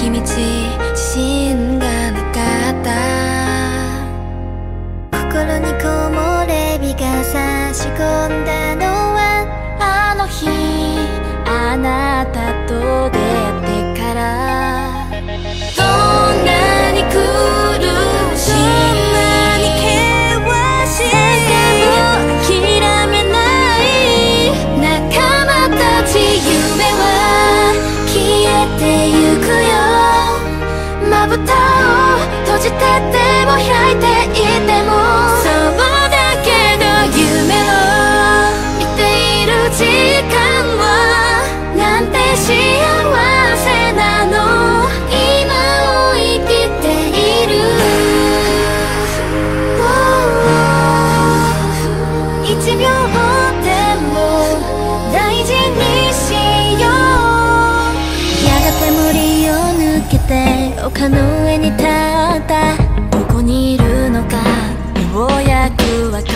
道自信がなかった。心に木漏れ日が差し込んだのはあの日あなたと出会ってから。どんなに苦しい、どんなに険しい、諦めない仲間たち、夢は消えてゆくよ。まぶたを閉じてても開いていても、そうだけど夢を見ている時間はなんて幸せなの。今を生きている。一秒でも大事にしよう。やがて森を抜けて丘の上に立った。どこにいるのかようやくわかった。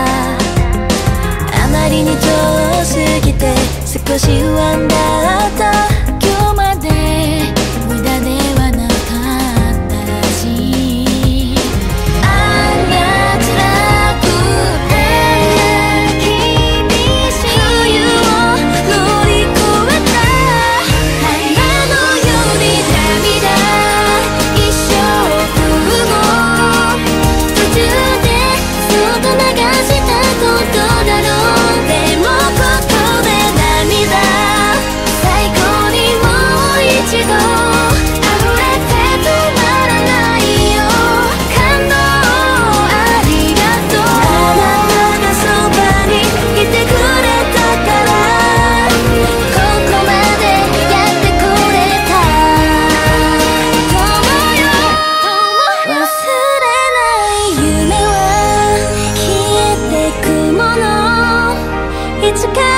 あまりに遠すぎて少し不安だった。今日まで無駄ではなかったらしい。あんな辛くて厳しい冬を乗り越えた。花のように涙一生分も途中でそっと流したことだろう。でもここで涙、最後にもう一度溢れて止まらないよ。感動をありがとう。あなたがそばにいてくれたからここまでやってこれた。友よ忘れない夢は消えてくもの。いつか